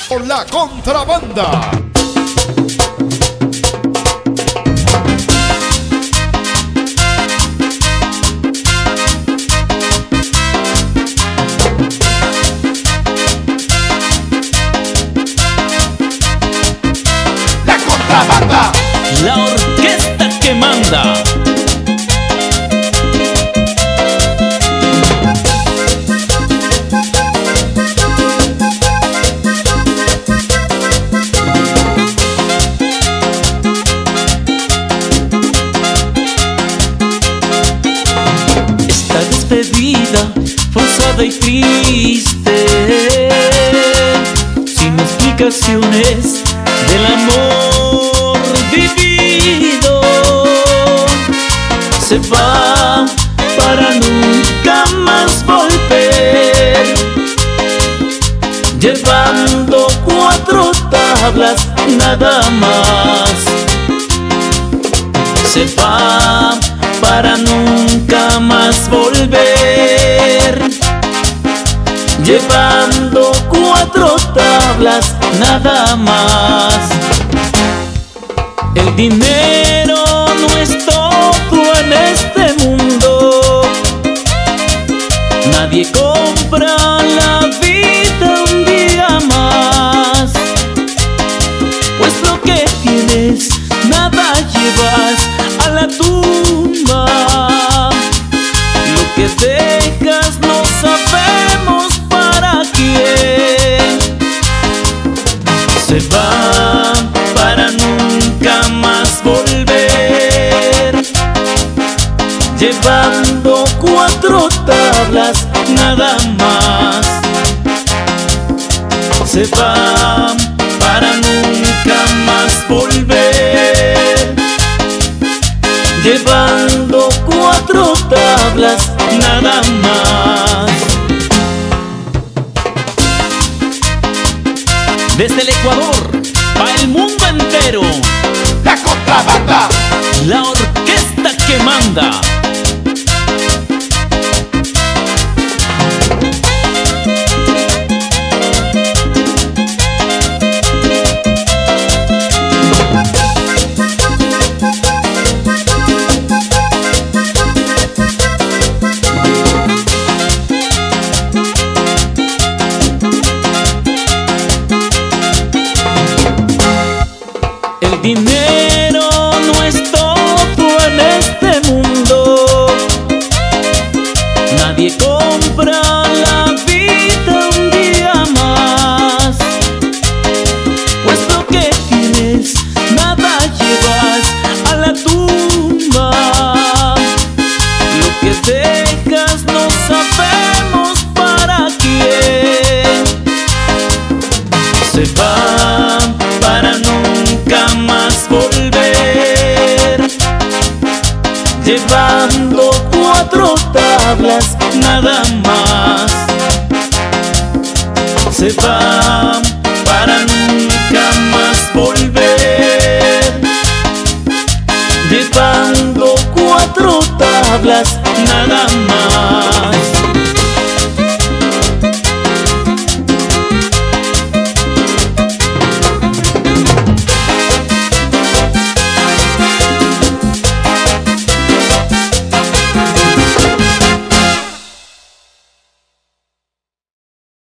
por la contrabanda. La contrabanda. La orquesta que manda. Esta despedida forzada y triste, sin explicaciones del amor vivido, se va para nunca más volver, llevando 4 tablas nada más. Se va para nunca más volver, llevando 4 tablas nada más. El dinero no es todo en este mundo, nadie compra la vida un día más, pues lo que tienes nada llevas a la tumba, lo que dejas no sabemos para quién. Se va para nunca más volver, llevando 4 tablas nada más. Se va para nunca más volver, llevando 4 tablas nada más. Desde el Ecuador, para el mundo entero, La contrabanda. la orquesta que manda. El dinero no es todo en este mundo, nadie compra la vida un día más, pues lo que tienes nada llevas a la tumba, lo que dejas no sabemos para quién. Se va para nunca más volver, llevando 4 tablas nada más. Se va para nunca más volver, llevando 4 tablas nada más.